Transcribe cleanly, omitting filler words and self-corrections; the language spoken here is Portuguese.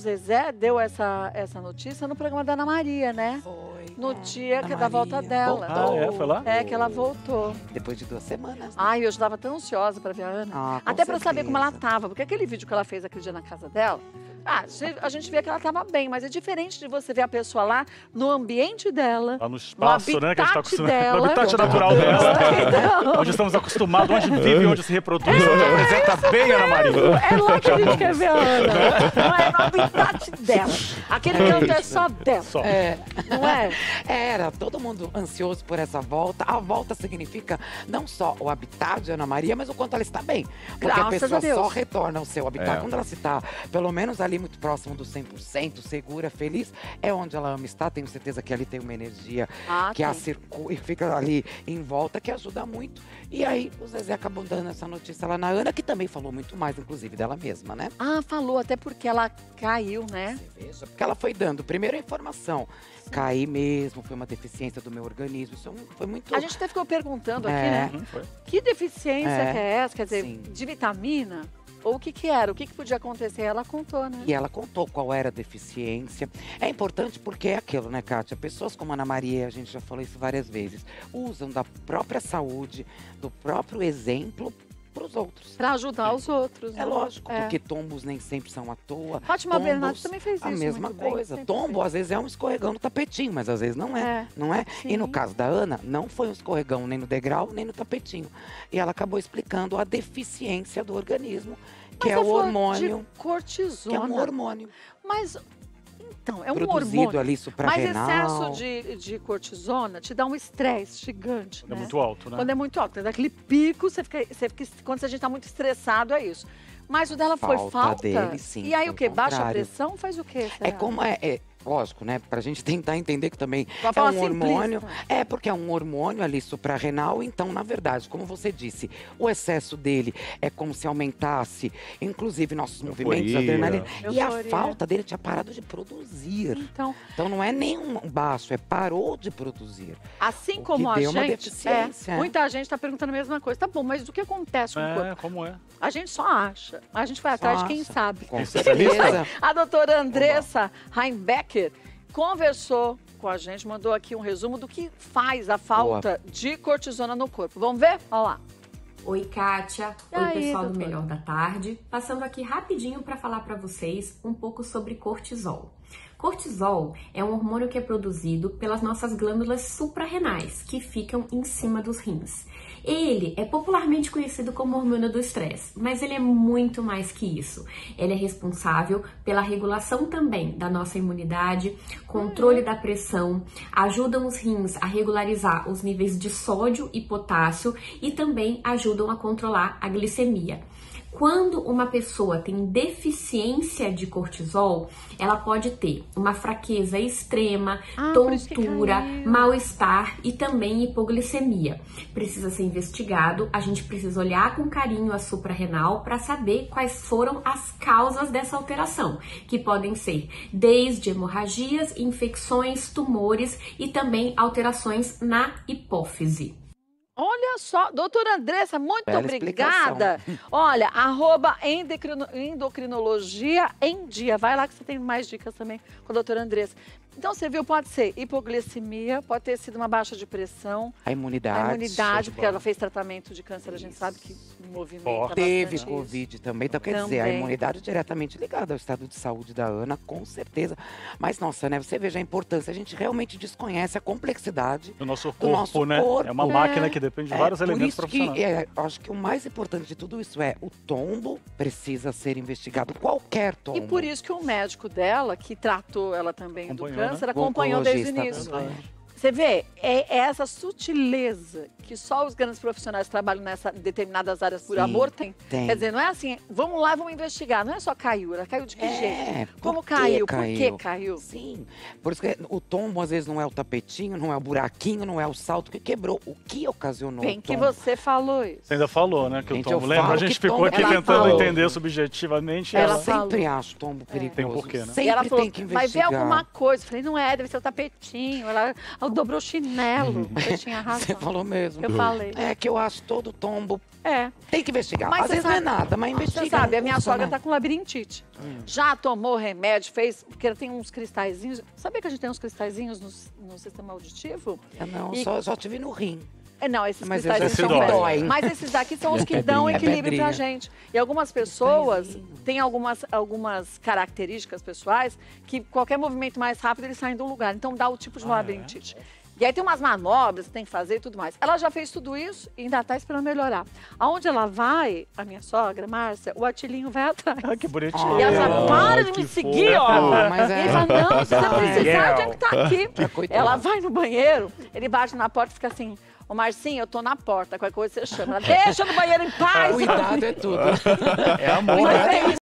Zezé deu essa notícia no programa da Ana Maria, né? Foi. No dia da volta dela. Voltou. Foi lá? É, que ela voltou. Depois de 2 semanas. Né? Ai, eu estava tão ansiosa pra ver a Ana. Até pra saber como ela tava. Porque aquele vídeo que ela fez aquele dia na casa dela, a gente vê que ela tava bem, mas é diferente de você ver a pessoa lá no ambiente dela. Lá no espaço, né? Que a gente tá acostumado. Dela. No habitat natural dela. Onde estamos acostumados, onde vive, onde se reproduz, onde apresenta bem a Ana Maria. É lá que a gente quer ver a Ana. Não é no habitat dela. Aquele canto é só dela. Só. Não é? Era todo mundo ansioso por essa volta. A volta significa não só o habitat de Ana Maria, mas o quanto ela está bem. Porque Graças a pessoa a Deus. só retorna ao seu habitat quando ela se está, pelo menos ali muito próximo do 100%, segura, feliz, é onde ela ama estar. Tenho certeza que ali tem uma energia que a circula e fica ali em volta, que ajuda muito. E aí o Zezé acabou dando essa notícia lá na Ana, que também falou muito mais, inclusive, dela mesma, né? Falou, até porque ela caiu, né? Você veja, porque ela foi dando primeiro a informação. Caí mesmo, foi uma deficiência do meu organismo. Isso foi muito... A gente até ficou perguntando aqui, né? Que deficiência que é essa? Quer dizer, de vitamina? Ou o que era? O que podia acontecer? Ela contou, né? E ela contou qual era a deficiência. É importante porque é aquilo, né, Kátia? Pessoas como a Ana Maria, a gente já falou isso várias vezes, usam da própria saúde, do próprio exemplo para os outros. Para ajudar os outros. É lógico, porque tombos nem sempre são à toa. Fátima Bernardes também fez isso. A mesma coisa. Tombo, às vezes, é um escorregão no tapetinho, mas às vezes não é. Não é? Sim. E no caso da Ana, não foi um escorregão nem no degrau, nem no tapetinho. E ela acabou explicando a deficiência do organismo, que é o hormônio. De cortisona. Que é um hormônio. Mas. Então, é um produzido hormônio. ali suprarrenal. Mas excesso de cortisona te dá um estresse gigante, É né? muito alto, né? Quando é muito alto, daquele pico, quando a gente tá muito estressado, é isso. Mas o dela foi falta. Dele, sim, e aí o quê? Baixa a contrário. pressão? Faz o quê? É como lógico, né? Pra gente tentar entender que também Uma é forma um hormônio. simplista. É porque é um hormônio ali suprarrenal. Então, na verdade, como você disse, o excesso dele é como se aumentasse, inclusive, nossos movimentos, adrenalina. E a falta dele tinha parado de produzir. Então não é nem um baixo, parou de produzir. Assim como a deu uma gente, deficiência. muita gente está perguntando a mesma coisa. Tá bom, mas o que acontece com o corpo? Como é? A gente só acha. A gente vai atrás de quem sabe. Com certeza. A doutora Andressa Heimbecker conversou com a gente, mandou aqui um resumo do que faz a falta de cortisona no corpo. Vamos ver? Olha lá. Oi, Kátia. E Oi, aí, pessoal do doutora? Melhor da Tarde. Passando aqui rapidinho para falar para vocês um pouco sobre cortisol. Cortisol é um hormônio que é produzido pelas nossas glândulas suprarrenais, que ficam em cima dos rins. Ele é popularmente conhecido como hormônio do estresse, mas ele é muito mais que isso. Ele é responsável pela regulação também da nossa imunidade, controle da pressão, ajudam os rins a regularizar os níveis de sódio e potássio e também ajudam a controlar a glicemia. Quando uma pessoa tem deficiência de cortisol, ela pode ter uma fraqueza extrema, tontura, mal-estar e também hipoglicemia. Precisa ser investigado, a gente precisa olhar com carinho a suprarrenal para saber quais foram as causas dessa alteração, que podem ser desde hemorragias, infecções, tumores e também alterações na hipófise. Olha só, doutora Andressa, muito Bela obrigada. Olha, endocrinologia em dia. Vai lá que você tem mais dicas também com a doutora Andressa. Então, você viu, pode ser hipoglicemia, pode ter sido uma baixa de pressão. A imunidade. Porque ela fez tratamento de câncer, a gente sabe que movimenta Teve bastante Covid também, então quer dizer, a imunidade é diretamente ligada ao estado de saúde da Ana, com certeza. Mas, nossa, né, você veja a importância, a gente realmente desconhece a complexidade do nosso corpo, né? Corpo. É uma máquina que depende de vários elementos profissionais. Acho que o mais importante de tudo isso é o tombo precisa ser investigado, qualquer tombo. E por isso que o médico dela, que tratou ela também do câncer, né? acompanhou desde o início. Você vê, é essa sutileza que só os grandes profissionais que trabalham nessa determinadas áreas por amor tem. Quer dizer, não é assim, vamos lá, vamos investigar. Não é só caiu, ela caiu de que jeito? Como caiu? Por que caiu? Sim, por isso que o tombo às vezes não é o tapetinho, não é o buraquinho, não é o salto que quebrou. O que ocasionou Bem o que tombo? você falou isso. Você ainda falou, né, que o tombo. eu Lembra? A falo gente que ficou tombo- aqui ela tentando falou. entender subjetivamente. Ela sempre acha o tombo perigoso. Tem um porquê, né? Sempre E ela falou, tem que vai ver investigar. alguma coisa. Eu falei, não é, deve ser o tapetinho. Ela, o dobrou o chinelo. Você tinha razão. Você falou mesmo. Eu falei. É que eu acho todo tombo. É. Tem que investigar. Mas às vezes não é nada, mas investiga. Você sabe, a minha custa, sogra né? tá com labirintite. Já tomou remédio, fez... Porque ela tem uns cristalzinhos. Sabia que a gente tem uns cristalzinhos no sistema auditivo? Eu não, E- só tive no rim. Não, esses Mas cristais esse são dói. péssimos. Mas esses daqui são os que dão É equilíbrio pra pedrinha. gente. E algumas pessoas têm algumas características pessoais que qualquer movimento mais rápido eles saem do lugar. Então dá o tipo de labirintite. E aí tem umas manobras que tem que fazer e tudo mais. Ela já fez tudo isso e ainda tá esperando melhorar. Aonde ela vai, a minha sogra, Márcia, o Atilinho vai atrás. Ah, que bonitinho. E ela fala, para de que me seguir, fofo. ó. Mas E é- ele fala, não, se você precisar, Miguel. tinha que estar aqui. coitado. Ela vai no banheiro, ele bate na porta e fica assim, ô Marcinho, eu tô na porta, qualquer coisa você chama. Ela, deixa no banheiro em paz. Cuidado é tudo. É amor. Mas é isso.